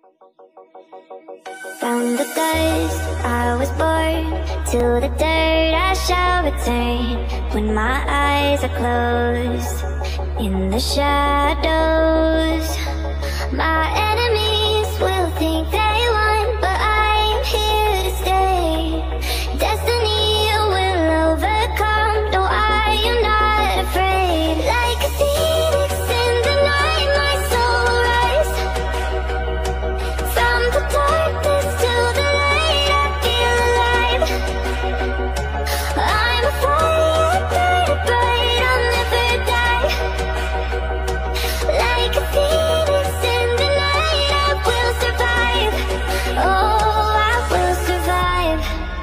From the dust I was born, to the dirt I shall return. When my eyes are closed, in the shadows, my enemies will think they won, but I'm here to stay. Destiny will overcome, no, I am not afraid. Like a phoenix in the night, my soul will rise. From the darkness to the light, I feel alive. I'm a fire, bright, bright, I'll never die. Like a phoenix in the night, I will survive. Oh, I will survive.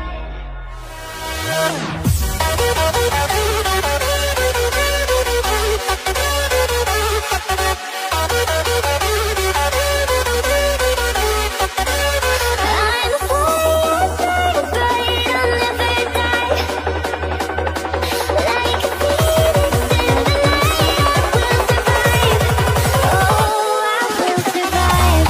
I'm a fire, bright, bright, I'll never die. Like a phoenix in the night, I will survive. Oh, I will survive.